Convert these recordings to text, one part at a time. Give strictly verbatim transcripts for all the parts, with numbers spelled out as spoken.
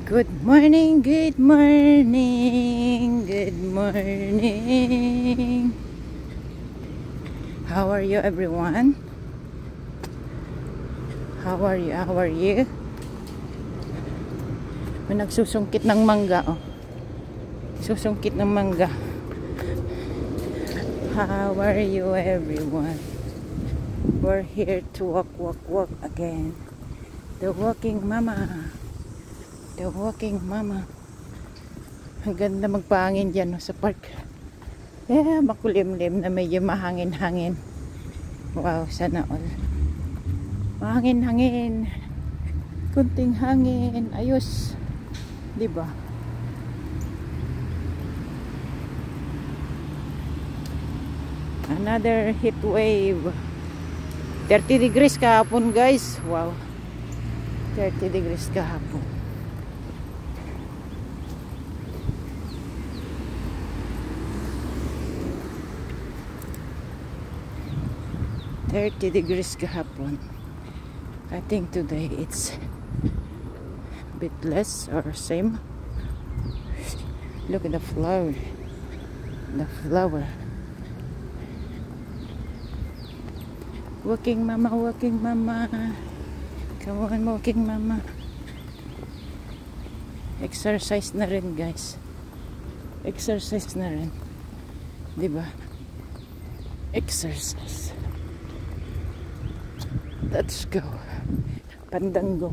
Good morning, good morning, good morning. How are you, everyone? How are you? How are you? May nagsusungkit ng mangga, oh. Susungkit ng mangga. How are you, everyone? We're here to walk, walk, walk again. The walking mama. The walking mama. Ang ganda magpahangin dyan, no, sa park. Yeah, makulimlim na medyo mahangin-hangin. Wow, sana all. Mahangin-hangin. Kunting hangin. Ayos. Diba? Another heat wave. thirty degrees kahapon, guys. Wow. thirty degrees kahapon. thirty degrees kahapon. I think today it's a bit less or same. Look at the flower. The flower. Walking mama, walking mama. Come on, walking mama. Exercise na rin, guys. Exercise na rin. Diba? Exercise. Let's go. Pandango.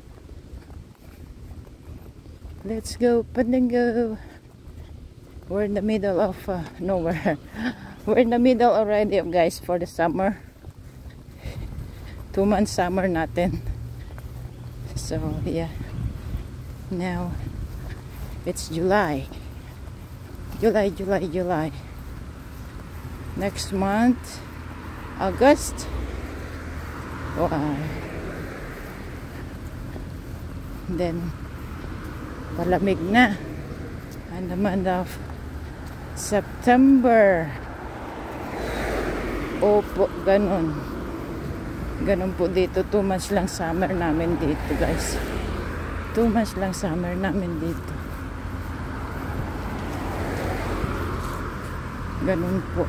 Let's go, Pandango. We're in the middle of uh, nowhere. We're in the middle already, guys, for the summer. Two months summer natin. So, yeah. Now, it's July. July, July, July. Next month, August. Wow. Then, palamig na. And the month of September. Opo, ganun. Ganun po dito. Two months lang summer namin dito, guys. Two months lang summer namin dito. Ganun po.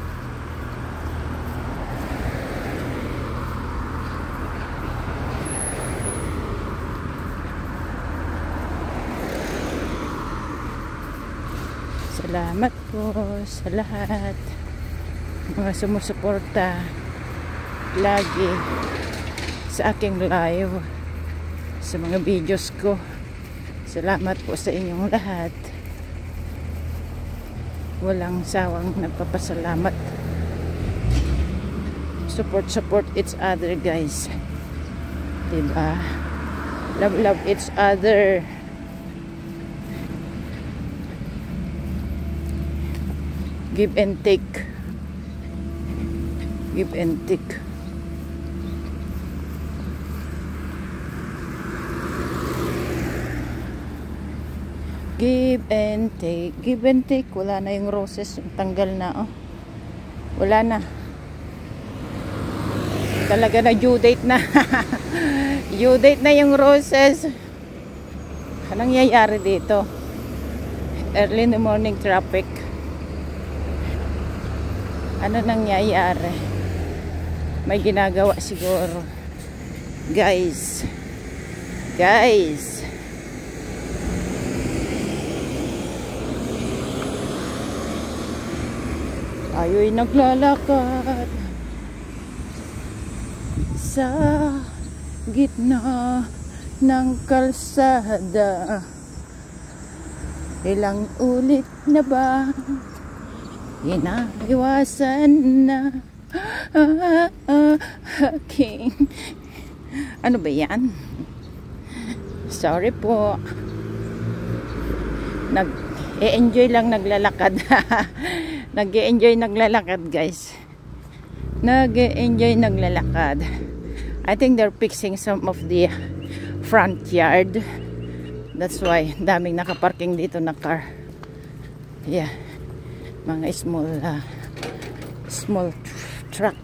Salamat po sa lahat mga sumusuporta lagi sa aking live, sa mga videos ko. Salamat po sa inyong lahat. Walang sawang nagpapasalamat. Support, support each other, guys. Diba? Love, love each other. Give and take. Give and take. Give and take. Give and take. Wala na yung roses. Tanggal na, oh. Wala na. Talaga na due date na. Due date na yung roses. Anong nangyayari dito? Early in the morning traffic. Ano nangyayari? May ginagawa siguro. Guys. Guys. Tayo'y naglalakad sa gitna ng kalsada. Ilang ulit na ba inaiwasan na ah, ah, aking ano ba yan? Sorry po. Nag-e-enjoy lang naglalakad. Nag-e-enjoy naglalakad, guys. Nag-e-enjoy naglalakad. I think they're fixing some of the front yard. That's why daming nakaparking dito na car. Yeah. Mga small uh, small tr truck.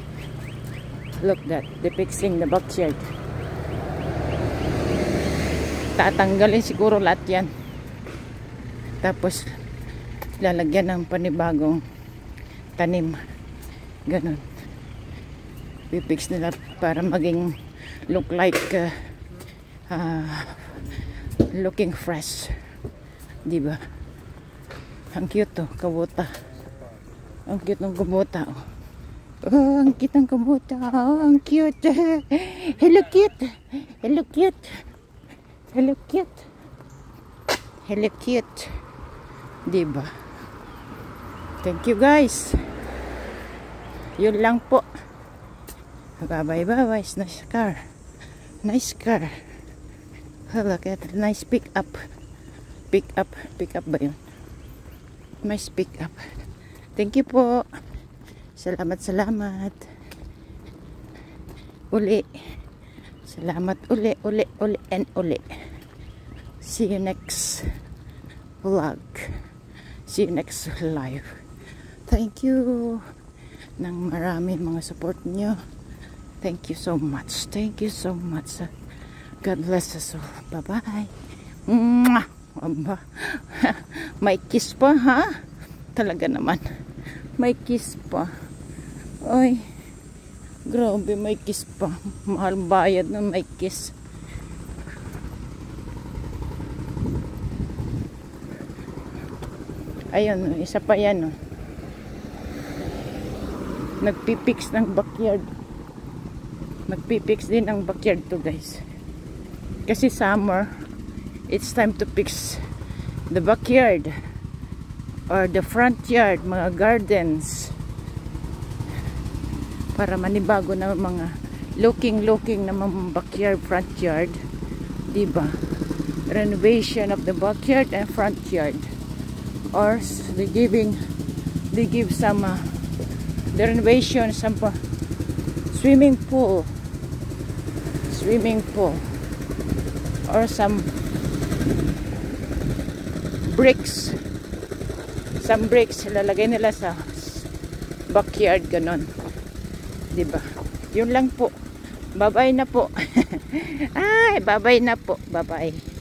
Look that, they're fixing the backyard. tatanggalin siguro lahat yan, tapos lalagyan ng panibagong tanim, ganun. Pipix nila para maging look like uh, uh, looking fresh, diba? Ang cute to, kabuta. Ang cute ng kabuta, oh. Oh, ang cute ng kabuta. Oh, ang cute. Hello cute. Hello cute. Hello cute. Hello cute. Diba? Thank you guys. Yun lang po. Bye bye bye bye. Nice car. Nice car. Oh, look at that. Nice pick up. Pick up. Pick up ba yun? Nice pick up. Thank you po. Salamat, salamat. Uli. Salamat uli, uli, uli, and uli. See you next vlog. See you next live. Thank you ng marami mga support nyo. Thank you so much. Thank you so much. God bless us all. Bye-bye. Mwah! Aba. May kiss pa, ha? Talaga naman. May kiss pa. Ay, grabe, may kiss pa. Mahal bayad na may kiss. Ayun, isa pa yan, oh. Nagpipix ng backyard. Nagpipix din ng backyard to, guys. Kasi summer, it's time to fix the backyard or the front yard, mga gardens, para manibago na mga looking looking na mga backyard, front yard, diba? Renovation of the backyard and front yard, or they giving they give some uh, the renovation, some uh, swimming pool swimming pool or some bricks, some bricks lalagay nila sa backyard, ganon, diba? Yun lang po. Bye bye na po. Ay, bye bye na po. Bye bye.